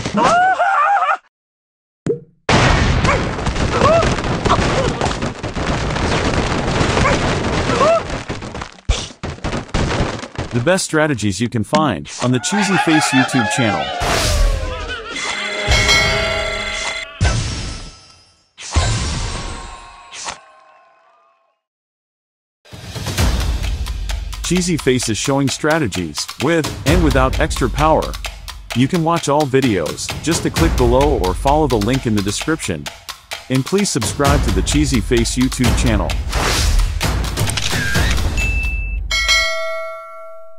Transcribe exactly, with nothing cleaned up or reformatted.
The best strategies you can find on the Cheesy Face YouTube channel. Cheesy Face is showing strategies with and without extra power. You can watch all videos just to click below or follow the link in the description. And please subscribe to the Cheesy Face YouTube channel.